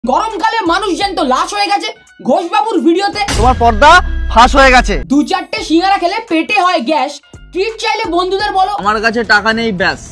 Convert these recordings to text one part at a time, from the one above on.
গরমকালে মানুষ জ্যান্ত লাশ হয়ে গেছে ঘোষবাবুর ভিডিওতে। তোমার পর্দা ফাঁস হয়ে গেছে। 2-4টে সিঙ্গারা খেলে পেটে হয় গ্যাস, ট্রিট চাইলে বন্ধুদের বলো। আমার কাছে টাকা নেই ব্যাস।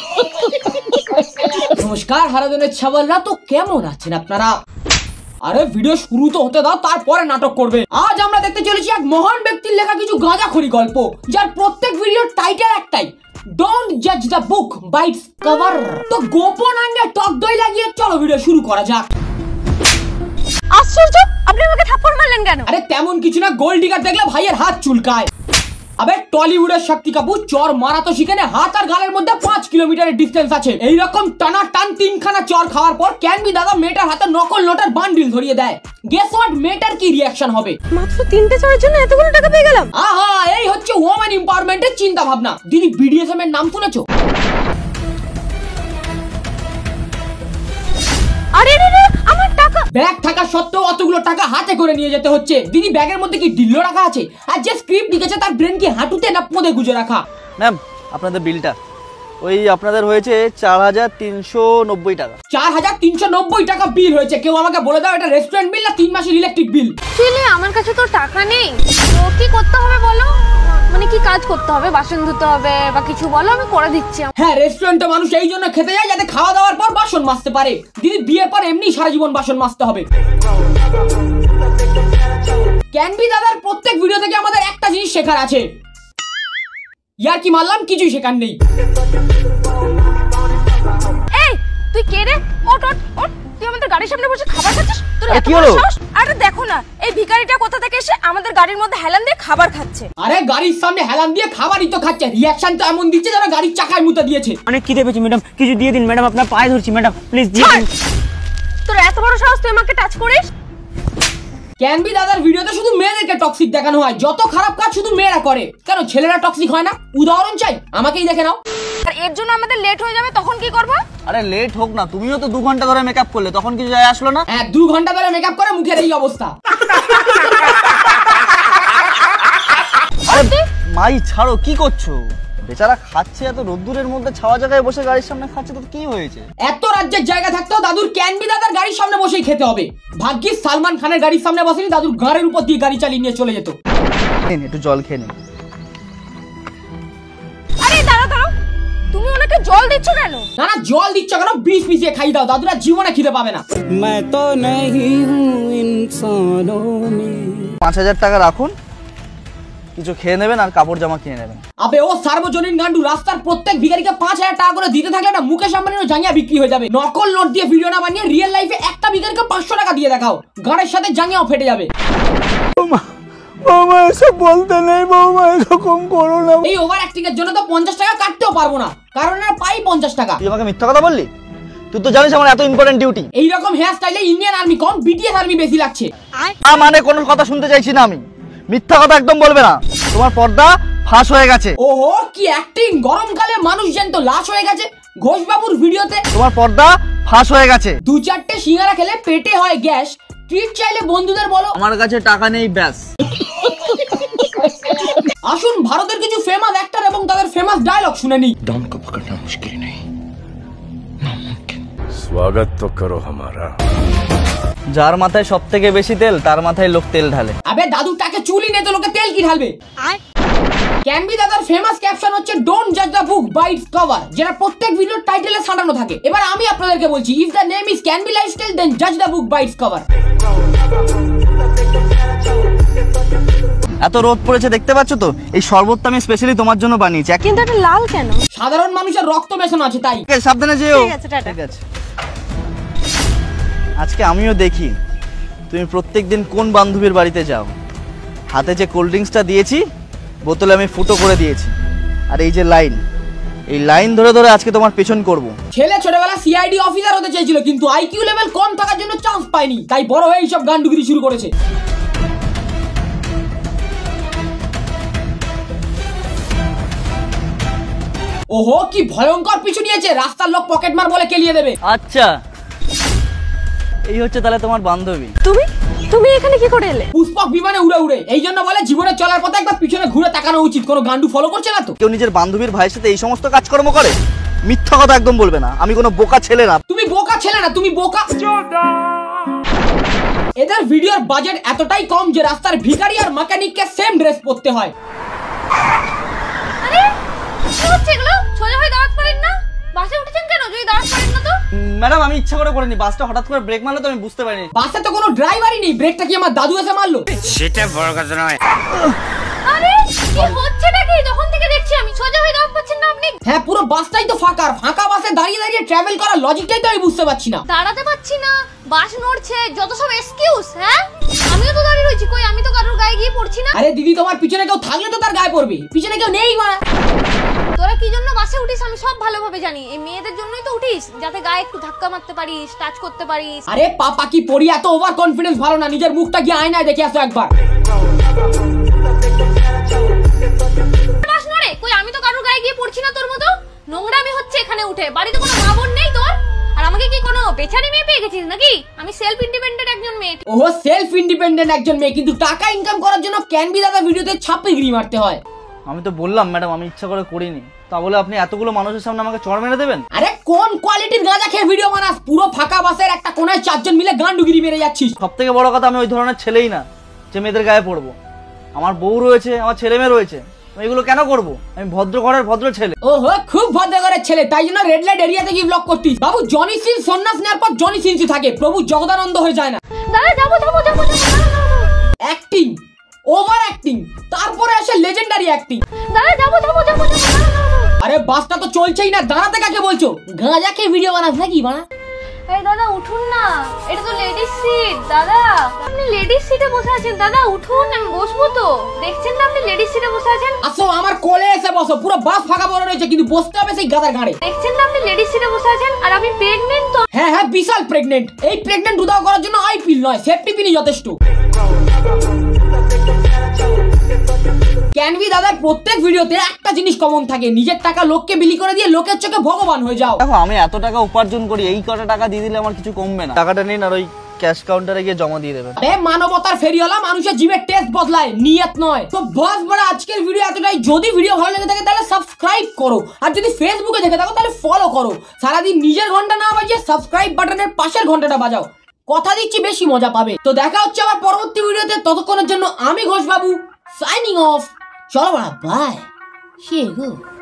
নমস্কার হারাধনের ছাওয়ালরা, তো কেমন আছেন আপনারা? আরে ভিডিও শুরু তো হতে দাও, তারপরে নাটক করবে। আজ আমরা দেখতে চলেছি এক মহান ব্যক্তির লেখা কিছু গাঁজাখড়ি গল্প, যার প্রত্যেক ভিডিওর টাইটেল একটাই, ডোন্ট জাজ the book by its cover. তো গোপন আঙ্গে টক দই লাগিয়ে চলো ভিডিও শুরু করা যাক। আশ্চর্য, আপনি আমাকে থাপ্পড় মারলেন কেন? আরে তেমন কিছু না, গোল্ড ডিগার দেখলে ভাইয়ের হাত চুলকায়। আবে টলিউডের শক্তি কাপুর চর মারা তো শিখেনে, হাত আর গালের মধ্যে 5 কিলোমিটারের ডিস্টেন্স আছে। এইরকম টানা টান 3খানা চর খাওয়ার পর ক্যানবি দাদা মেয়েটার হাতে নকল নোটের বান্ডিল ধরিয়ে দেয়। গেস হোয়াট, মেয়েটার কি রিঅ্যাকশন হবে? মাত্র 3টে চরের জন্য এতগুলো টাকা পেয়ে গেলাম। আহা, এই হচ্ছে ওমেন এম্পাওয়ারমেন্টের চিন্তা ভাবনা। দিদি বিডিএসএম এর নাম শুনেছো? আরে রে রে, আমার টাকা। ব্যাগ থাকা সত্ত্বেও অতগুলো টাকা হাতে করে নিয়ে যেতে হচ্ছে। দিদি ব্যাগের মধ্যে কি ডিল্লো রাখা আছে? আর যে স্ক্রিপ্ট লিখেছে তার ব্রেন কি হাঁটুতে না পোঁদে গুজে রাখা? ম্যাম, আপনাদের বিলটা ওই আপনাদের হয়েছে 4390 টাকা। 4390 টাকা বিল হয়েছে। কেউ আমাকে বলে দাও এটা রেস্টুরেন্ট বিল না 3 মাসের ইলেকট্রিক বিল? ছেলে, আমার কাছে তো টাকা নেই। তো কি করতে হবে বলো? মানে কি কাজ করতে হবে? বাসন ধুতে হবে বা কিছু বলো, আমি করে দিচ্ছি। হ্যাঁ, রেস্টুরেন্টে মানুষ এই জন্য খেতে যায় যাতে খাওয়া দাওয়ার পর বাসন মাজতে পারে। দিদি বিয়ের পর এমনি সারা জীবন বাসন মাজতে হবে। ক্যানবি দাদার প্রত্যেক ভিডিও থেকে আমাদের একটা জিনিস শেখার আছে। ইয়ার কি মারলাম, কিছুই শেখার নেই। এই তুই কে রে? ওট ওট ওট, তুই আমাদের গাড়ির সামনে বসে খাবার খাচ্ছিস? তোর এত কি বড় হলো? সাহস! আরে দেখো না, এই ভিখারিটা কোথা থেকে এসে আমাদের গাড়ির মধ্যে হেলান দিয়ে খাবার খাচ্ছে। আরে গাড়ির সামনে হেলান দিয়ে খাবারই তো খাচ্ছে। রিঅ্যাকশন তো এমন দিচ্ছে যেন গাড়ির চাকায় মুতে দিয়েছে। অনেক খিদে পেয়েছি ম্যাডাম, কিছু দিয়ে দিন ম্যাডাম, আপনার পায়ে ধরছি ম্যাডাম, প্লিজ দিয়ে দিন। তোর এত বড় সাহস, তুই আমাকে টাচ করিস? ক্যানবি দাদার ভিডিওতে শুধু মেয়েদেরকে টক্সিক দেখানো হয়। যত খারাপ কাজ শুধু মেয়েরা করে। কেন ছেলেরা টক্সিক হয় না? উদাহরণ চাই, আমাকেই দেখে নাও। আর এর জন্য আমাদের লেট হয়ে যাবে, তখন কি করব? আরে লেট হোক না, তুমিও তো 2 ঘন্টা ধরে মেকআপ করলে, তখন কিছু যায় আসলো না? হ্যাঁ, 2 ঘন্টা ধরে মেকআপ করে মুখের এই অবস্থা। আরে মাই ছাড়ো, কি করছো? বেচারা খাচ্ছে এত রোদ্দুরের মধ্যে, ছাওয়া জায়গায় বসে গাড়ির সামনে খাচ্ছে, তো কি হয়েছে? এত রাজ্যের জায়গা থাকতেও দাদুর ক্যানবি দাদার গাড়ির সামনে বসেই খেতে হবে। ভাগ্যিস সালমান খানের গাড়ির সামনে বসেনি, দাদুর গাড়ির উপর দিয়ে গাড়ি চালিয়ে নিয়ে চলে যেত। একটু জল খেয়ে নিন। আরে দাঁড়াও দাঁড়াও, তুমি ওনাকে জল দিচ্ছ কেন? না না, জল দিচ্ছ কেন? 20 মিশিয়ে খাই দাও, দাদুরা জীবনে খিদে পাবে না। 5000 টাকা রাখুন, কিছু খেয়ে নেবেন আর কাপড় জামা কিনে নেবেন। আবে ও সার্বজনীন গান্ডু, রাস্তার প্রত্যেক ভিখারিকে 5000 টাকা করে দিতে থাকলে না মুকেশ আম্বানির জাঙ্গিয়া বিক্রি হয়ে যাবে। নকল নোট দিয়ে ভিডিও না বানিয়ে রিয়েল লাইফে একটা ভিখারিকে 500 টাকা দিয়ে দেখাও, গাড়ির সাথে জাঙ্গিয়াও ফেটে যাবে। বৌমা এসব বলতে নেই, বৌমা এরকম করো না। এই ওভার অ্যাক্টিং এর জন্য তো 50 টাকা কাটতেও পারবো না, কারণ এরা পাই 50 টাকা। তুই আমাকে মিথ্যা কথা বললি? তুই তো জানিস আমার এত ইম্পর্টেন্ট ডিউটি। এইরকম হেয়ার স্টাইলে ইন্ডিয়ান আর্মি কম, বিটিএস আর্মি বেশি লাগছে। মানে কোনো কথা শুনতে চাইছি না আমি, মিথ্যা কথা একদম বলবে না। তোমার পর্দা ফাঁস হয়ে গেছে। ওহো কি অ্যাক্টিং! গরমকালে মানুষ জ্যান্ত লাশ হয়ে গেছে ঘোষবাবুর ভিডিওতে। তোমার পর্দা ফাঁস হয়ে গেছে। 2-4টে সিঙ্গারা খেলে পেটে হয় গ্যাস, ট্রিট চাইলে বন্ধুদের বলো। আমার কাছে টাকা নেই ব্যাস। আসুন ভারতের কিছু ফেমাস অ্যাক্টর এবং তাদের ফেমাস ডায়লগ শুনে নি। डॉन को पकड़ना मुश्किल नहीं, नामुमकिन। स्वागत तो करो हमारा। যার মাথায় সব থেকে বেশি তেল, তার মাথায় লোক তেল ঢালে। আবে দাদু টাকে চুলি নেই তো লোকে তেল কি ঢালবে? ক্যানবি দাদার ফেমাস ক্যাপশন হচ্ছে ডোন্ট জাজ the book by its cover, যেটা প্রত্যেক ভিডিওর টাইটেলে সাজানো থাকে। এবার আমি আপনাদেরকে বলছি, if the name is Kanbi lifestyle then জাজ the book by its cover. এত রোদ পড়েছে দেখতে পাচ্ছ তো, এই শরবতটা আমি স্পেশালি তোমার জন্য বানিয়েছি। কিন্তু এটা লাল কেন? সাধারণ মানুষের রক্ত মেশানো আছে তাই। সাবধানে যেও। ঠিক আছে, টাটা। ঠিক আছে। আজকে আমিও দেখি তুমি প্রত্যেকদিন কোন বান্ধবীর বাড়িতে যাও। হাতে যে কোল্ড ড্রিঙ্কসটা দিয়েছি, বোতলে আমি ফুটো করে দিয়েছি, আর এই যে লাইন, এই লাইন ধরে ধরে আজকে তোমার পেছন করব। ছেলে ছোটবেলা সিআইডি অফিসার হতে চেয়েছিল, কিন্তু আইকিউ লেভেল কম থাকার জন্য চান্স পায়নি, তাই বড় হয়ে এইসব গান্ডুগিরি শুরু করেছে। ওহো কি ভয়ঙ্কর পিছু নিয়েছে, রাস্তার লোক পকেট মার বলে কেলিয়ে দেবে। আচ্ছা, এই হচ্ছে তাহলে তোমার বান্ধবী। তুমি তুমি এখানে কি করে এলে? পুষ্পক বিমানে উড়ে উড়ে, এই জন্য বলে জীবনে চলার পথে একবার পিছনে ঘুরে তাকানো উচিত। কোনো গান্ডু ফলো করছে না তো? কেউ নিজের বান্ধবীর ভাইয়ের সাথে এই সমস্ত কাজকর্ম করে? মিথ্যা কথা একদম বলবে না, আমি কোনো বোকা ছেলে না। তুমি বোকা ছেলে না, তুমি বোকা। এদের ভিডিওর বাজেট এতটাই কম যে রাস্তার ভিখারি আর মেকানিককে সেম ড্রেস পরতে হয়। আরে কি হচ্ছে এগুলো? সোজা হয়ে দাঁড়াতে পারেন না? বাসে উঠেছেন কেন যদি দাঁড়াতে পারেন না তো? ম্যাডাম আমি ইচ্ছা করে করিনি, বাসটা হঠাৎ করে ব্রেক মারলো তো আমি বুঝতে পারিনি। বাসে তো কোনো ড্রাইভারই নেই, ব্রেকটা কি আমার দাদু এসে মারলো? সেটা বড় কথা নয়। আরে কি হচ্ছে নাকি? তখন থেকে দেখছি আমি, সোজা হয়ে দাঁড়াতে পারছেন না আপনি? হ্যাঁ, পুরো বাসটাই তো ফাঁকা, আর ফাঁকা বাসে দাঁড়িয়ে দাঁড়িয়ে ট্রাভেল করার লজিকটাই তো আমি বুঝতে পারছি না। দাঁড়াতে পারছি না, বাস নড়ছে, যত সব এক্সকিউজ। হ্যাঁ আমিও তো দাঁড়িয়ে রয়েছি, কই আমি তো কারোর গায়ে গিয়ে পড়ছি না। আরে দিদি, তোমার পিছনে কেউ থাকলে তো তার গায়ে পড়বে, পিছনে কেউ নেই মা। তোরা কি জন্য বাসে উঠিস আমি সব ভালোভাবে জানি, এই মেয়েদের জন্যই তো উঠিস, যাতে গায়ে একটু ধাক্কা মারতে পারিস, টাচ করতে পারিস। আরে পাপা কি পড়ি, এত ওভার কনফিডেন্স ভালো না, নিজের মুখটা গিয়ে আয়নায় দেখে আসো একবার। বাস নড়ে, কই আমি তো কারোর গায়ে গিয়ে পড়ছি না তোর মতো। নোংরামি হচ্ছে এখানে উঠে, বাড়িতে কোনো মা বোন নেই তোর? আর আমাকে কি কোনো বেচারি মেয়ে পেয়ে গেছিস নাকি? আমি সেলফ ইন্ডিপেন্ডেন্ট একজন মেয়ে। ওহো, সেলফ ইন্ডিপেন্ডেন্ট একজন মেয়ে, কিন্তু টাকা ইনকাম করার জন্য ক্যানবি দাদা ভিডিওতে ছাপ্পিগিরি মারতে হয়। আমি তো বললাম ম্যাডাম আমি ইচ্ছা করে করিনি, তা বলে আপনি এতগুলো মানুষের সামনে আমাকে চড় মেরে দেবেন? আরে কোন কোয়ালিটির গাঁজা খেয়ে ভিডিও বানাস? পুরো ফাঁকা বাসের একটা কোনায় 4 জন মিলে গান্ডুগিরি মেরে যাচ্ছিস। সব থেকে বড় কথা আমি ওই ধরনের ছেলেই না যে মেয়েদের গায়ে পড়বো। আমার বউ রয়েছে, আমার ছেলে মেয়ে রয়েছে, আমি এগুলো কেন করব? আমি ভদ্র ঘরের ভদ্র ছেলে। ওহো, খুব ভদ্র ঘরের ছেলে, তাই জন্য রেড লাইট এরিয়াতে গিয়ে ব্লগ করতিস। বাবু জনি সিন সন্ন্যাস নেওয়ার পর জনি সিনসি থাকে, প্রভু জগদানন্দ হয়ে যায় না। দাদা যাবো যাবো যাবো যাবো। অ্যাক্টিং, ওভার অ্যাক্টিং, তারপরে আসে লেজেন্ডারি অ্যাক্টিং। দাদা যাবো যাবো যাবো যাবো। আরে বাসটা তো চলছেই না, দাঁড়াতে কাকে বলছো? গাঁজা খেয়ে ভিডিও বানাস নাকি বানা? এই দাদা উঠুন না, এটা তো লেডিস সিট। দাদা আপনি লেডিস সিটে বসে আছেন, দাদা উঠুন, আমি বসবো তো। দেখছেন না আপনি লেডিস সিটে বসে আছেন? আসো আমার কোলে এসে বসো, পুরো বাস ফাঁকা পড়ে রয়েছে, কিন্তু বসতে হবে সেই গাদার গাড়ে। দেখছেন না আপনি লেডিস সিটে বসে আছেন, আর আমি প্রেগনেন্ট তো। হ্যাঁ হ্যাঁ, বিশাল প্রেগনেন্ট। এই প্রেগনেন্ট উদাও করার জন্য আই পিল নয়, সেফটি পিনই যথেষ্ট। ক্যানভি দাদার প্রত্যেক ভিডিওতে একটা জিনিস কমন থাকে, নিজের টাকা লোককে বিলি করে দিয়ে লোকের চোখে ভগবান হয়ে যাও। দেখো আমি এত টাকা উপার্জন করি, এই কটা টাকা দিয়ে দিলে আমার কিছু কমবে না। টাকাটা নিন আর ওই ক্যাশ কাউন্টারে গিয়ে জমা দিয়ে দেবেন। আরে মানবতার ফেরিওয়ালা, মানুষের জীবের টেস্ট বদলায়, নিয়ত নয়। তো বস বড় আজকের ভিডিও এতটাই। যদি ভিডিও ভালো লেগে থাকে তাহলে সাবস্ক্রাইব করো, আর যদি ফেসবুকে দেখে থাকো তাহলে ফলো করো। সারাদিন নিজের ঘন্টা না বাজিয়ে সাবস্ক্রাইব বাটনের পাশের ঘন্টাটা বাজাও, কথা দিচ্ছি বেশি মজা পাবে। তো দেখা হচ্ছে আবার পরবর্তী ভিডিওতে, ততক্ষণের জন্য আমি ঘোষ বাবু সাইনিং অফ। চলো বাই, সে গো।